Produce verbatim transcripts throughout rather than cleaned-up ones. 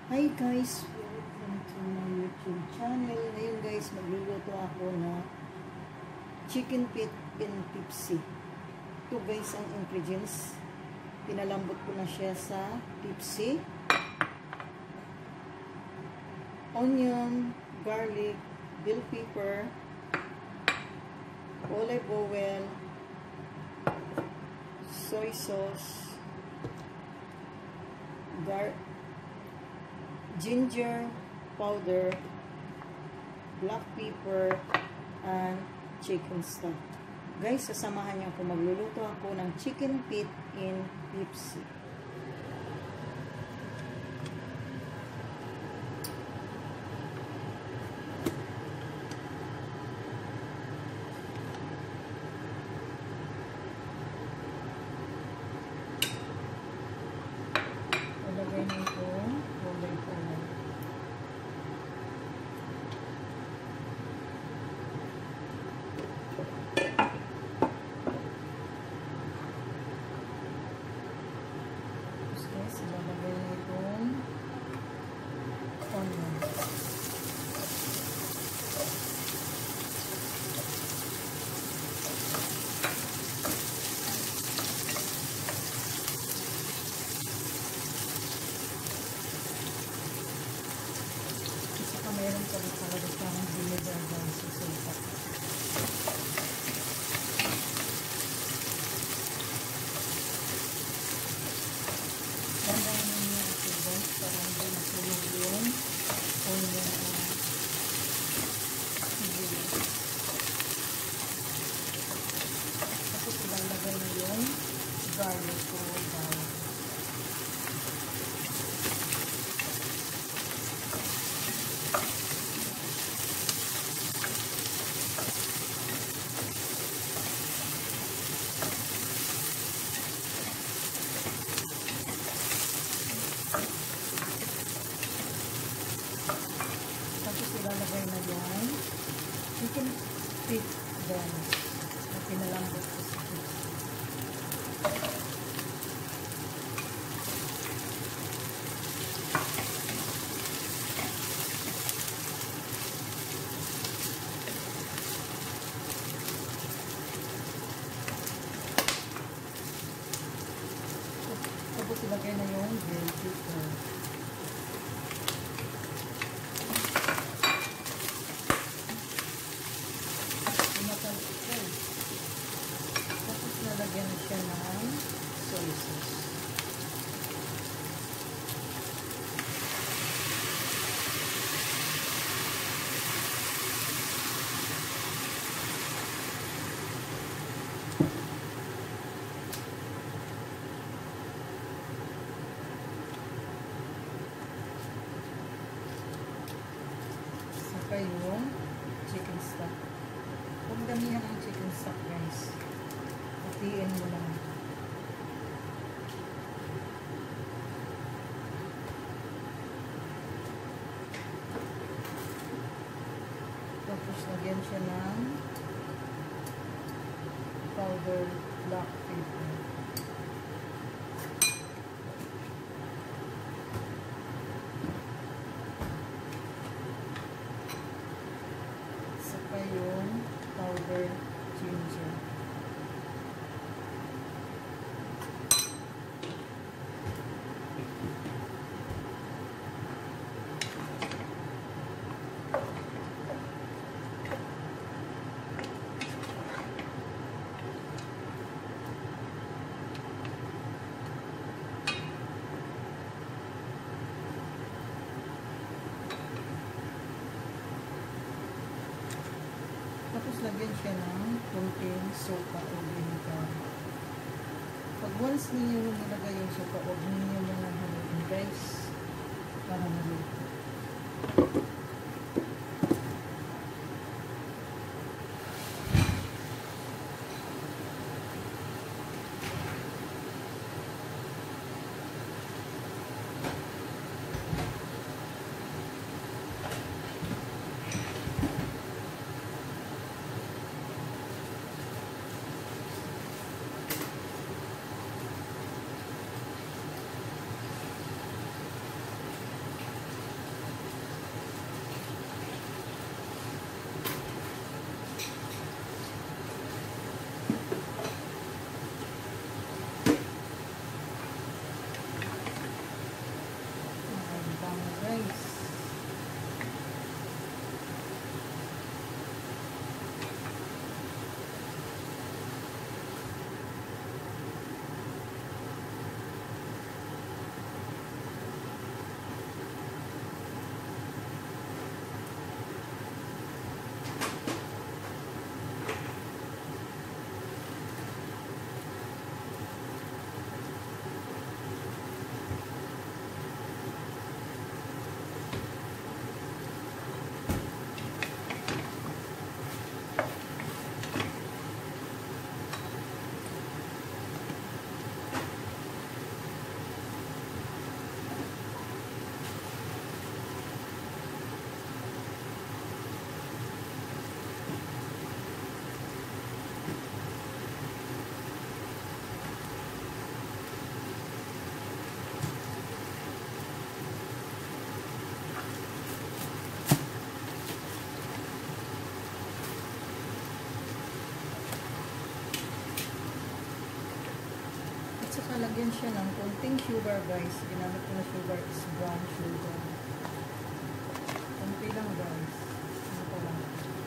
Hi guys, welcome to my YouTube channel. Ngayon guys, magluluto ako na chicken feet in Pepsi. Ito guys ang ingredients. Pinalambot ko na siya sa Pepsi. Onion, garlic, bell pepper, olive oil, soy sauce, garlic, ginger powder, black pepper, and chicken stock. Guys, sasamahan niyo ako. Magluluto ako ng chicken feet in Pepsi. Ilagay na ito. Olive oil. Tapos guys, ilalagay na itong onion. Meron pa rin talaga siyang vinegar dahil sa sulta. Dandahan niyo ito guys para hindi masunog yung onion na sibuyas. Tapos ilalagay na yung garlic o bawang. Ilalagay na yung chicken feet bones na pinalambot ko sa fish. Tapos ilagay na yung bell pepper. Tapos nalagyan na siya ng soy sauce. Saka yung chicken stock. Huwag damihan ang chicken stock guys. Hatiin mo lang. Tapos lagyan siya ng powder black pepper. Saka yung powder ginger. Tapos lagyan siya ng kunting suka o vinegar. Pag once ninyo nilagay yung suka, huwag ninyo muna haluin guys para maluto. Lagyan siya ng konting sugar guys. Ginamit ko na sugar is brown sugar. Konti lang guys. Ano pa lang.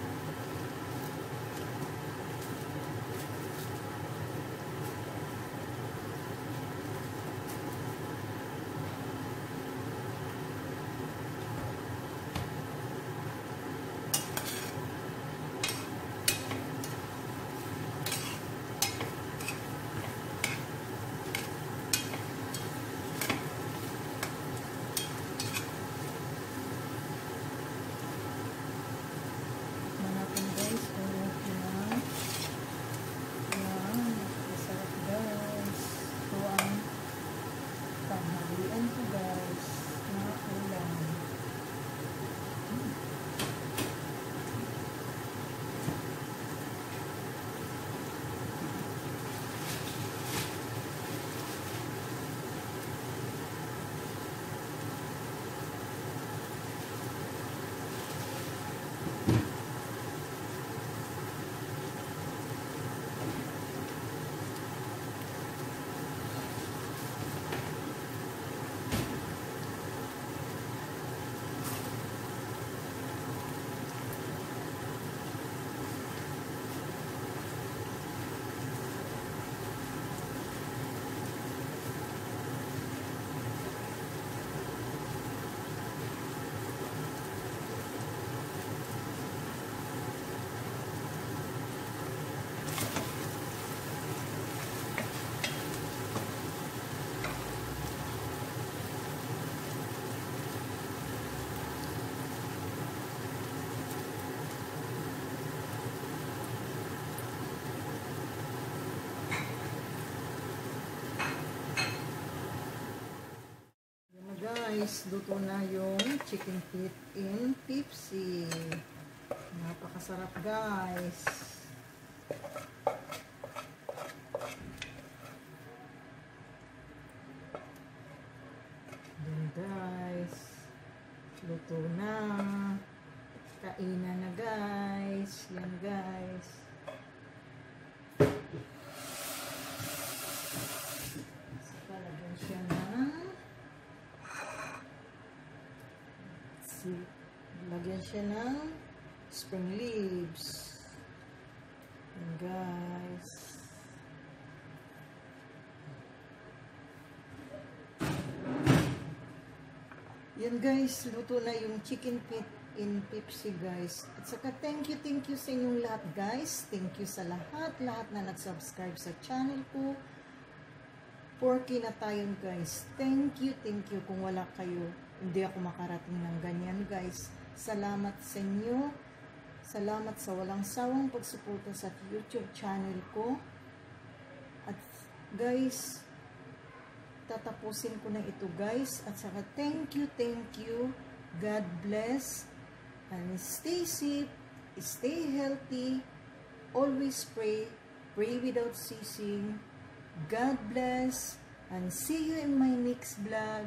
Guys, luto na yung chicken feet in Pipsi. Napakasarap guys. Yan guys. Luto na. Kainan na guys. Yan guys. Palagyan siya ng lagyan siya ng spring leaves. Yan guys. Yan guys, luto na yung chicken feet in Pipsi guys. At saka thank you, thank you sa inyong lahat guys. Thank you sa lahat, lahat na nag-subscribe sa channel ko. four K na tayo guys. Thank you, thank you. Kung wala kayo, hindi ako makarating ng ganyan guys. Salamat sa inyo. Salamat sa walang sawang pagsuporta sa YouTube channel ko. At guys, tatapusin ko na ito guys. At saka thank you, thank you. God bless. And stay safe. Stay healthy. Always pray. Pray without ceasing. God bless. And see you in my next vlog.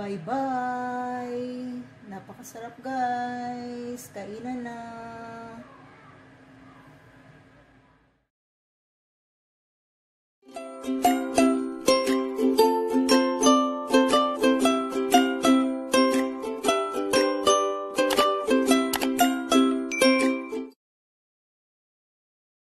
Bye-bye! Napakasarap guys! Kainan na!